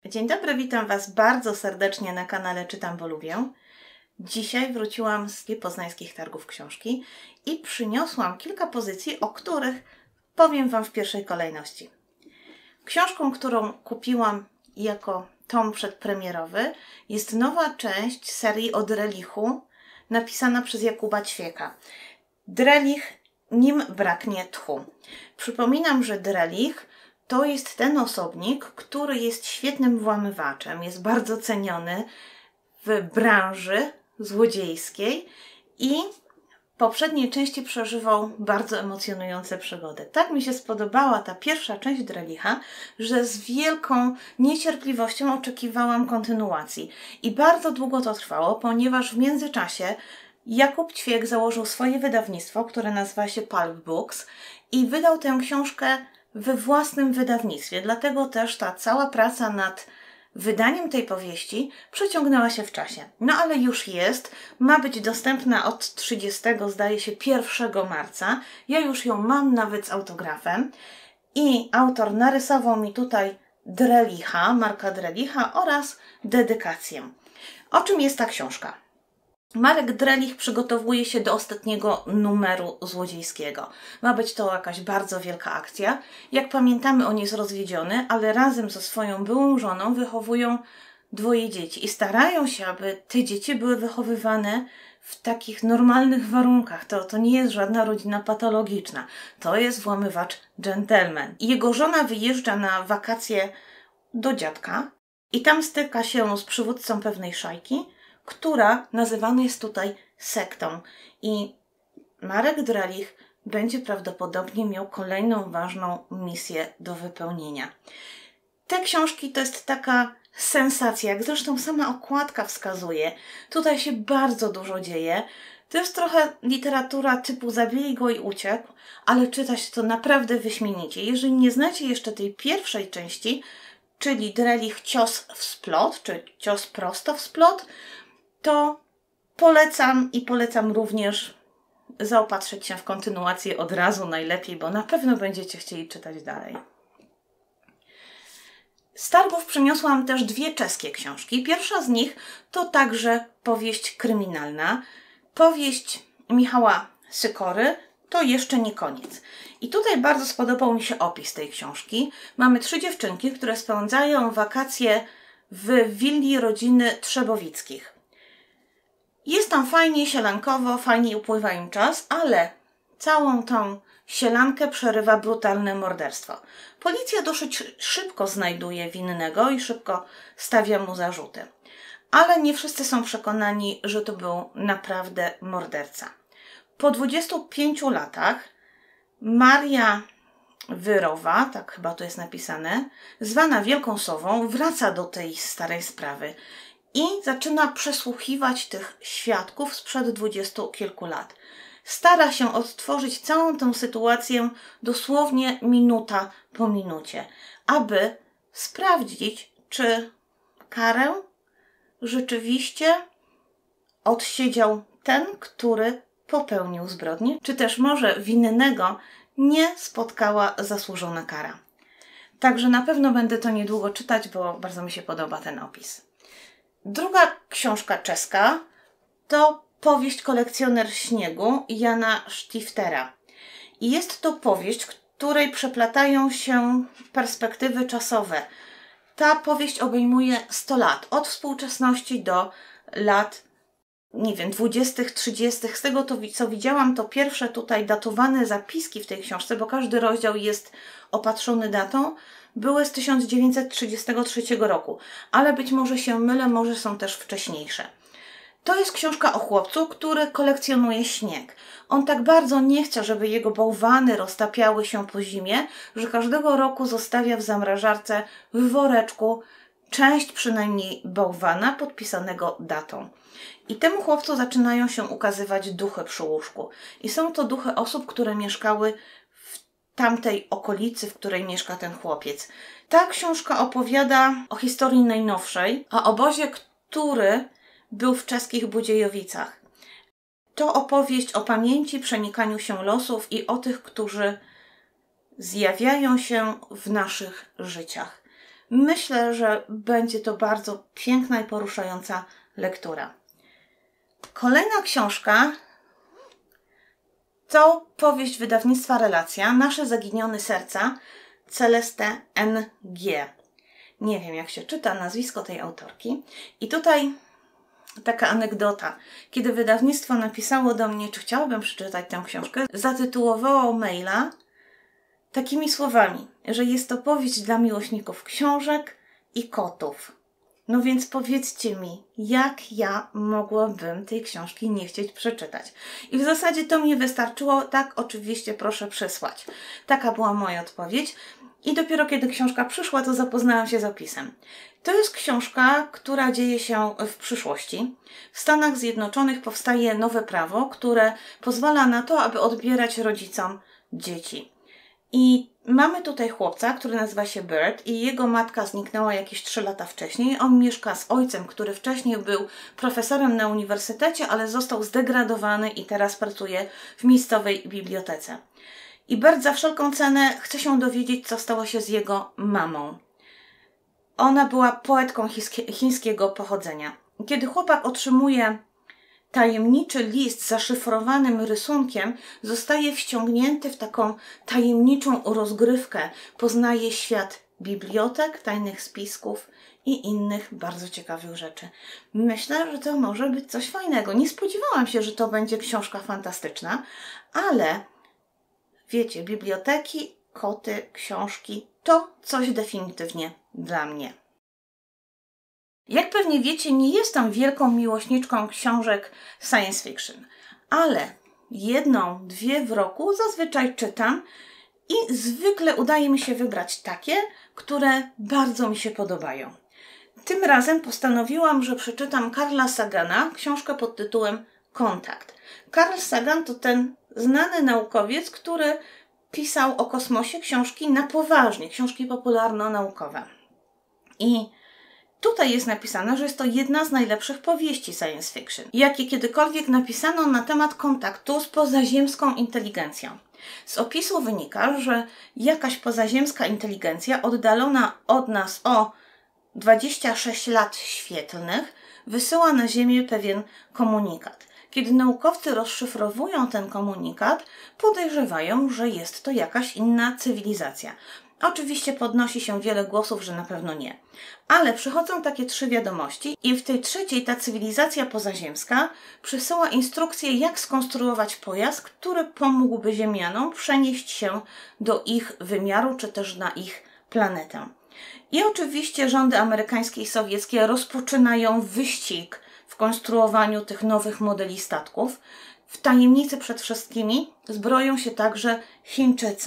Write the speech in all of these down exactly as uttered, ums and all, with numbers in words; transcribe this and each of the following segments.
Dzień dobry, witam Was bardzo serdecznie na kanale Czytam, bo lubię. Dzisiaj wróciłam z poznańskich targów książki i przyniosłam kilka pozycji, o których powiem Wam w pierwszej kolejności. Książką, którą kupiłam jako tom przedpremierowy, jest nowa część serii o Drelichu, napisana przez Jakuba Ćwieka. Drelich, nim braknie tchu. Przypominam, że Drelich to jest ten osobnik, który jest świetnym włamywaczem, jest bardzo ceniony w branży złodziejskiej i w poprzedniej części przeżywał bardzo emocjonujące przygody. Tak mi się spodobała ta pierwsza część Drelicha, że z wielką niecierpliwością oczekiwałam kontynuacji. I bardzo długo to trwało, ponieważ w międzyczasie Jakub Ćwiek założył swoje wydawnictwo, które nazywa się Pulp Books i wydał tę książkę we własnym wydawnictwie. Dlatego też ta cała praca nad wydaniem tej powieści przeciągnęła się w czasie. No ale już jest. Ma być dostępna od trzydziestego, zdaje się, pierwszego marca. Ja już ją mam nawet z autografem. I autor narysował mi tutaj Drelicha, Marka Drelicha oraz dedykację. O czym jest ta książka? Marek Drelich przygotowuje się do ostatniego numeru złodziejskiego. Ma być to jakaś bardzo wielka akcja. Jak pamiętamy, on jest rozwiedziony, ale razem ze swoją byłą żoną wychowują dwoje dzieci i starają się, aby te dzieci były wychowywane w takich normalnych warunkach. To, to nie jest żadna rodzina patologiczna. To jest włamywacz dżentelmen. Jego żona wyjeżdża na wakacje do dziadka i tam styka się z przywódcą pewnej szajki, która nazywana jest tutaj sektą. I Marek Drelich będzie prawdopodobnie miał kolejną ważną misję do wypełnienia. Te książki to jest taka sensacja, jak zresztą sama okładka wskazuje. Tutaj się bardzo dużo dzieje. To jest trochę literatura typu zabili go i uciekł, ale czyta się to naprawdę wyśmienicie. Jeżeli nie znacie jeszcze tej pierwszej części, czyli Drelich cios w splot, czy cios prosto w splot, to polecam i polecam również zaopatrzyć się w kontynuację od razu najlepiej, bo na pewno będziecie chcieli czytać dalej. Z targów przyniosłam też dwie czeskie książki. Pierwsza z nich to także powieść kryminalna. Powieść Michała Sykory to jeszcze nie koniec. I tutaj bardzo spodobał mi się opis tej książki. Mamy trzy dziewczynki, które spędzają wakacje w willi rodziny Trzebowickich. Jest tam fajnie, sielankowo, fajnie upływa im czas, ale całą tą sielankę przerywa brutalne morderstwo. Policja dosyć szybko znajduje winnego i szybko stawia mu zarzuty. Ale nie wszyscy są przekonani, że to był naprawdę morderca. Po dwudziestu pięciu latach Maria Wyrowa, tak chyba to jest napisane, zwana Wielką Sową, wraca do tej starej sprawy i zaczyna przesłuchiwać tych świadków sprzed dwudziestu kilku lat. Stara się odtworzyć całą tę sytuację dosłownie minuta po minucie, aby sprawdzić, czy karę rzeczywiście odsiedział ten, który popełnił zbrodnię, czy też może winnego nie spotkała zasłużona kara. Także na pewno będę to niedługo czytać, bo bardzo mi się podoba ten opis. Druga książka czeska to powieść Kolekcjoner śniegu Jana Stiftera. I jest to powieść, w której przeplatają się perspektywy czasowe. Ta powieść obejmuje sto lat, od współczesności do lat, nie wiem, dwudziestych, trzydziestych. Z tego, to, co widziałam, to pierwsze tutaj datowane zapiski w tej książce, bo każdy rozdział jest opatrzony datą, były z tysiąc dziewięćset trzydziestego trzeciego roku, ale być może się mylę, może są też wcześniejsze. To jest książka o chłopcu, który kolekcjonuje śnieg. On tak bardzo nie chce, żeby jego bałwany roztapiały się po zimie, że każdego roku zostawia w zamrażarce w woreczku część przynajmniej bałwana podpisanego datą. I temu chłopcu zaczynają się ukazywać duchy przy łóżku. I są to duchy osób, które mieszkały w tamtej okolicy, w której mieszka ten chłopiec. Ta książka opowiada o historii najnowszej, o obozie, który był w czeskich Budziejowicach. To opowieść o pamięci, przenikaniu się losów i o tych, którzy zjawiają się w naszych życiach. Myślę, że będzie to bardzo piękna i poruszająca lektura. Kolejna książka to powieść wydawnictwa Relacja, Nasze zaginione serca, Celeste N G. Nie wiem, jak się czyta nazwisko tej autorki. I tutaj taka anegdota. Kiedy wydawnictwo napisało do mnie, czy chciałabym przeczytać tę książkę, zatytułowało maila takimi słowami, że jest to powieść dla miłośników książek i kotów. No więc powiedzcie mi, jak ja mogłabym tej książki nie chcieć przeczytać? I w zasadzie to mi wystarczyło, tak oczywiście proszę przesłać. Taka była moja odpowiedź. I dopiero kiedy książka przyszła, to zapoznałam się z opisem. To jest książka, która dzieje się w przyszłości. W Stanach Zjednoczonych powstaje nowe prawo, które pozwala na to, aby odbierać rodzicom dzieci. I mamy tutaj chłopca, który nazywa się Bert i jego matka zniknęła jakieś trzy lata wcześniej. On mieszka z ojcem, który wcześniej był profesorem na uniwersytecie, ale został zdegradowany i teraz pracuje w miejscowej bibliotece. I Bert za wszelką cenę chce się dowiedzieć, co stało się z jego mamą. Ona była poetką chińskiego pochodzenia. Kiedy chłopak otrzymuje tajemniczy list z zaszyfrowanym rysunkiem, zostaje wciągnięty w taką tajemniczą rozgrywkę. Poznaje świat bibliotek, tajnych spisków i innych bardzo ciekawych rzeczy. Myślę, że to może być coś fajnego. Nie spodziewałam się, że to będzie książka fantastyczna, ale wiecie, biblioteki, koty, książki to coś definitywnie dla mnie. Jak pewnie wiecie, nie jestem wielką miłośniczką książek science fiction, ale jedną, dwie w roku zazwyczaj czytam i zwykle udaje mi się wybrać takie, które bardzo mi się podobają. Tym razem postanowiłam, że przeczytam Carla Sagana, książkę pod tytułem Kontakt. Carl Sagan to ten znany naukowiec, który pisał o kosmosie książki na poważnie, książki popularno-naukowe. I tutaj jest napisane, że jest to jedna z najlepszych powieści science fiction, jakie kiedykolwiek napisano na temat kontaktu z pozaziemską inteligencją. Z opisu wynika, że jakaś pozaziemska inteligencja oddalona od nas o dwadzieścia sześć lat świetlnych wysyła na Ziemię pewien komunikat. Kiedy naukowcy rozszyfrowują ten komunikat, podejrzewają, że jest to jakaś inna cywilizacja. Oczywiście podnosi się wiele głosów, że na pewno nie. Ale przychodzą takie trzy wiadomości i w tej trzeciej ta cywilizacja pozaziemska przysyła instrukcję, jak skonstruować pojazd, który pomógłby Ziemianom przenieść się do ich wymiaru, czy też na ich planetę. I oczywiście rządy amerykańskie i sowieckie rozpoczynają wyścig w konstruowaniu tych nowych modeli statków. W tajemnicy przed wszystkimi zbroją się także Chińczycy.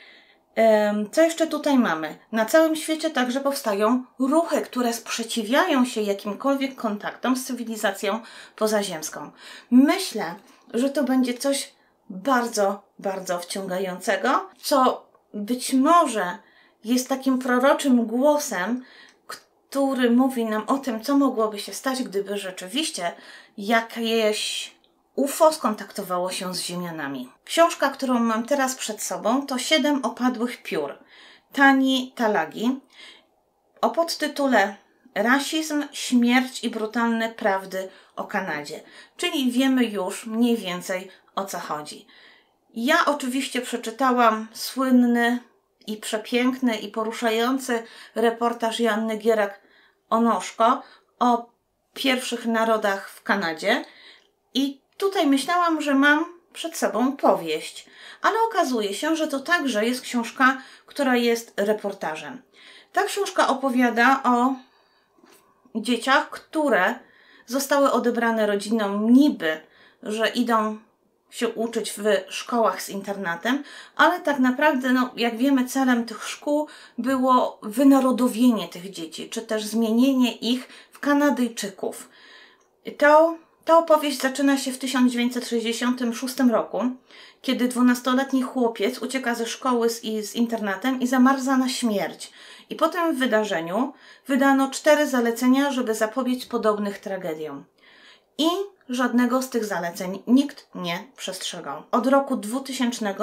Co jeszcze tutaj mamy? Na całym świecie także powstają ruchy, które sprzeciwiają się jakimkolwiek kontaktom z cywilizacją pozaziemską. Myślę, że to będzie coś bardzo, bardzo wciągającego, co być może jest takim proroczym głosem, który mówi nam o tym, co mogłoby się stać, gdyby rzeczywiście jakieś U F O skontaktowało się z Ziemianami. Książka, którą mam teraz przed sobą, to Siedem opadłych piór Tani Talagi o podtytule Rasizm, śmierć i brutalne prawdy o Kanadzie. Czyli wiemy już mniej więcej, o co chodzi. Ja oczywiście przeczytałam słynny i przepiękny i poruszający reportaż Joanny Gierak-Onoszko o pierwszych narodach w Kanadzie i tutaj myślałam, że mam przed sobą powieść, ale okazuje się, że to także jest książka, która jest reportażem. Ta książka opowiada o dzieciach, które zostały odebrane rodzinom niby, że idą się uczyć w szkołach z internatem, ale tak naprawdę, no, jak wiemy, celem tych szkół było wynarodowienie tych dzieci, czy też zmienienie ich w Kanadyjczyków. To, ta opowieść zaczyna się w tysiąc dziewięćset sześćdziesiątym szóstym roku, kiedy dwunastoletni chłopiec ucieka ze szkoły z, i z internatem i zamarza na śmierć. I po tym wydarzeniu wydano cztery zalecenia, żeby zapobiec podobnych tragediom. I żadnego z tych zaleceń nikt nie przestrzegał. Od roku dwutysięcznego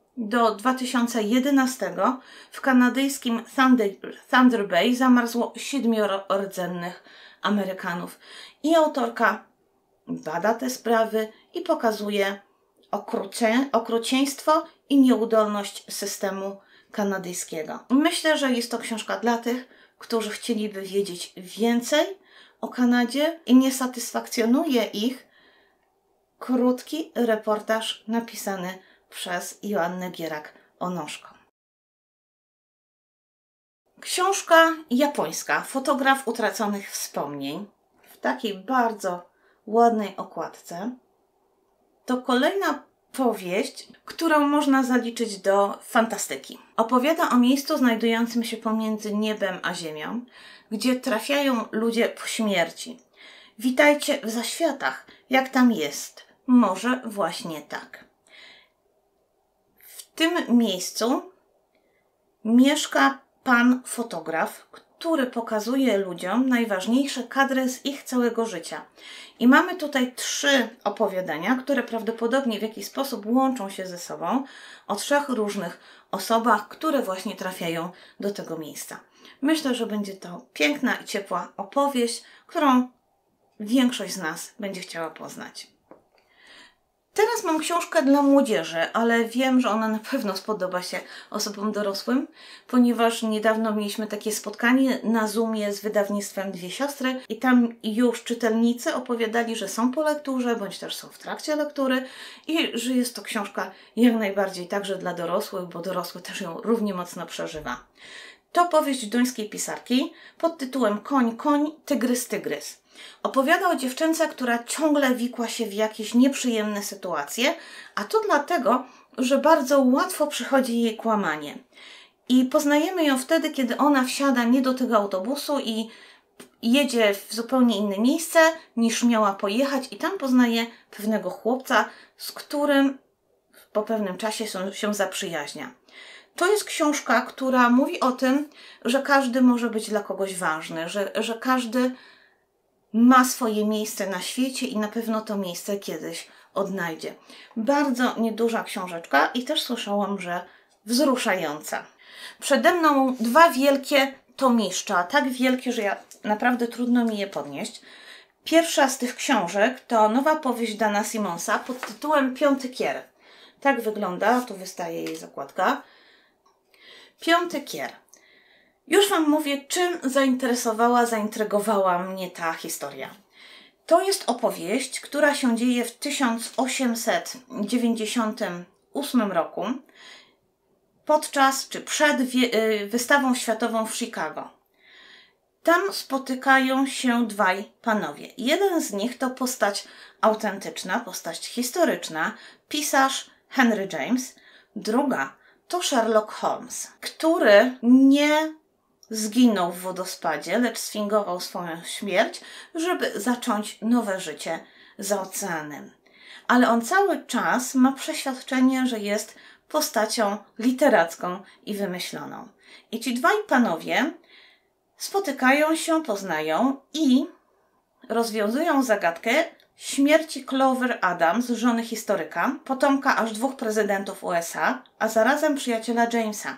do dwa tysiące jedenastego w kanadyjskim Thunder, Thunder Bay zamarzło siedmioro rdzennych Amerykanów. I autorka bada te sprawy i pokazuje okrucie, okrucieństwo i nieudolność systemu kanadyjskiego. Myślę, że jest to książka dla tych, którzy chcieliby wiedzieć więcej o Kanadzie i nie satysfakcjonuje ich krótki reportaż napisany przez Joannę Gierak-Onoszko. Książka japońska Fotograf utraconych wspomnień w takiej bardzo ładnej okładce to kolejna powieść, którą można zaliczyć do fantastyki. Opowiada o miejscu znajdującym się pomiędzy niebem a ziemią, gdzie trafiają ludzie po śmierci. Witajcie w zaświatach, jak tam jest. Może właśnie tak. W tym miejscu mieszka pan fotograf, który pokazuje ludziom najważniejsze kadry z ich całego życia. I mamy tutaj trzy opowiadania, które prawdopodobnie w jakiś sposób łączą się ze sobą, o trzech różnych osobach, które właśnie trafiają do tego miejsca. Myślę, że będzie to piękna i ciepła opowieść, którą większość z nas będzie chciała poznać. Teraz mam książkę dla młodzieży, ale wiem, że ona na pewno spodoba się osobom dorosłym, ponieważ niedawno mieliśmy takie spotkanie na Zoomie z wydawnictwem Dwie Siostry i tam już czytelnicy opowiadali, że są po lekturze, bądź też są w trakcie lektury i że jest to książka jak najbardziej także dla dorosłych, bo dorosły też ją równie mocno przeżywa. To powieść duńskiej pisarki pod tytułem Koń, koń, tygrys, tygrys. Opowiada o dziewczynce, która ciągle wikła się w jakieś nieprzyjemne sytuacje, a to dlatego, że bardzo łatwo przychodzi jej kłamanie. I poznajemy ją wtedy, kiedy ona wsiada nie do tego autobusu i jedzie w zupełnie inne miejsce, niż miała pojechać i tam poznaje pewnego chłopca, z którym po pewnym czasie się zaprzyjaźnia. To jest książka, która mówi o tym, że każdy może być dla kogoś ważny, że, że każdy ma swoje miejsce na świecie i na pewno to miejsce kiedyś odnajdzie. Bardzo nieduża książeczka i też słyszałam, że wzruszająca. Przede mną dwa wielkie tomiszcza, tak wielkie, że ja naprawdę trudno mi je podnieść. Pierwsza z tych książek to nowa powieść Dana Simonsa pod tytułem Piąty kier. Tak wygląda, tu wystaje jej zakładka. Piąty kier. Już Wam mówię, czym zainteresowała, zaintrygowała mnie ta historia. To jest opowieść, która się dzieje w tysiąc osiemset dziewięćdziesiątym ósmym roku, podczas czy przed wystawą światową w Chicago. Tam spotykają się dwaj panowie. Jeden z nich to postać autentyczna, postać historyczna, pisarz Henry James. Druga to Sherlock Holmes, który nie zginął w wodospadzie, lecz sfingował swoją śmierć, żeby zacząć nowe życie za oceanem. Ale on cały czas ma przeświadczenie, że jest postacią literacką i wymyśloną. I ci dwaj panowie spotykają się, poznają i rozwiązują zagadkę śmierci Clover Adams, żony historyka, potomka aż dwóch prezydentów U S A, a zarazem przyjaciela Jamesa.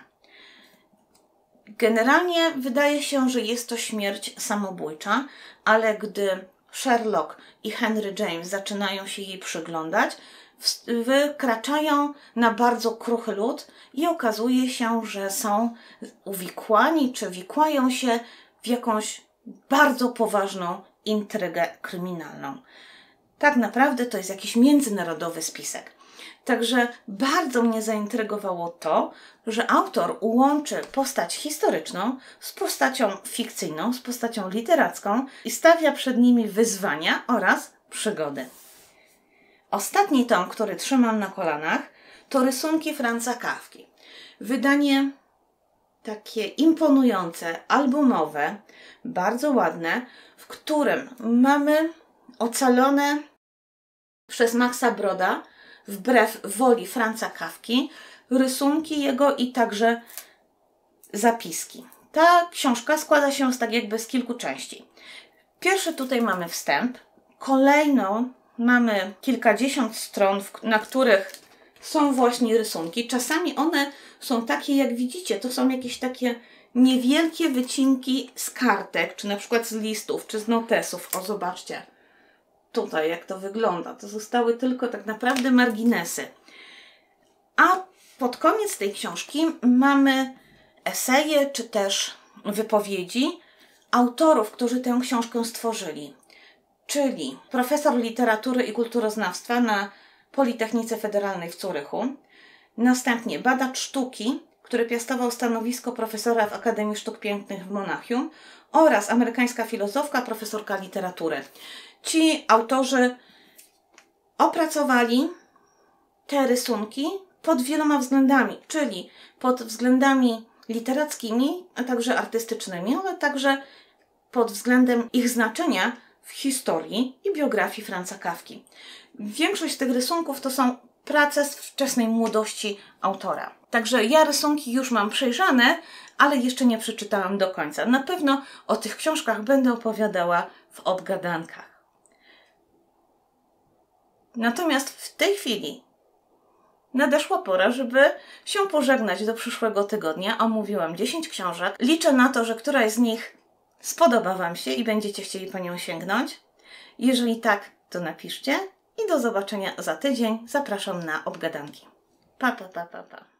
Generalnie wydaje się, że jest to śmierć samobójcza, ale gdy Sherlock i Henry James zaczynają się jej przyglądać, wykraczają na bardzo kruchy lód i okazuje się, że są uwikłani czy wikłają się w jakąś bardzo poważną intrygę kryminalną. Tak naprawdę to jest jakiś międzynarodowy spisek. Także bardzo mnie zaintrygowało to, że autor łączy postać historyczną z postacią fikcyjną, z postacią literacką i stawia przed nimi wyzwania oraz przygody. Ostatni tom, który trzymam na kolanach, to rysunki Franza Kafki. Wydanie takie imponujące, albumowe, bardzo ładne, w którym mamy ocalone przez Maxa Broda, wbrew woli Franza Kafki, rysunki jego i także zapiski. Ta książka składa się z tak jakby z kilku części. Pierwszy tutaj mamy wstęp, kolejną mamy kilkadziesiąt stron, na których są właśnie rysunki. Czasami one są takie, jak widzicie, to są jakieś takie niewielkie wycinki z kartek, czy na przykład z listów, czy z notesów. O, zobaczcie tutaj, jak to wygląda. To zostały tylko tak naprawdę marginesy. A pod koniec tej książki mamy eseje, czy też wypowiedzi autorów, którzy tę książkę stworzyli. Czyli profesor literatury i kulturoznawstwa na Politechnice Federalnej w Zurychu, następnie badacz sztuki, który piastował stanowisko profesora w Akademii Sztuk Pięknych w Monachium, oraz amerykańska filozofka, profesorka literatury. Ci autorzy opracowali te rysunki pod wieloma względami, czyli pod względami literackimi, a także artystycznymi, ale także pod względem ich znaczenia w historii i biografii Franza Kafki. Większość z tych rysunków to są prace z wczesnej młodości autora. Także ja rysunki już mam przejrzane, ale jeszcze nie przeczytałam do końca. Na pewno o tych książkach będę opowiadała w obgadankach. Natomiast w tej chwili nadeszła pora, żeby się pożegnać do przyszłego tygodnia. Omówiłam dziesięć książek. Liczę na to, że któraś z nich spodoba Wam się i będziecie chcieli po nią sięgnąć. Jeżeli tak, to napiszcie i do zobaczenia za tydzień. Zapraszam na obgadanki. Pa, pa, pa, pa, pa.